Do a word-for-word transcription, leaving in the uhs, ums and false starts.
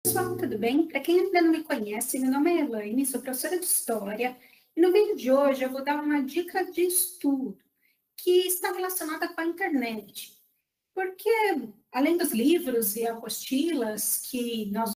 Pessoal, tudo bem? Para quem ainda não me conhece, meu nome é Elaine, sou professora de História, e no vídeo de hoje eu vou dar uma dica de estudo que está relacionada com a internet. Porque, além dos livros e apostilas que nós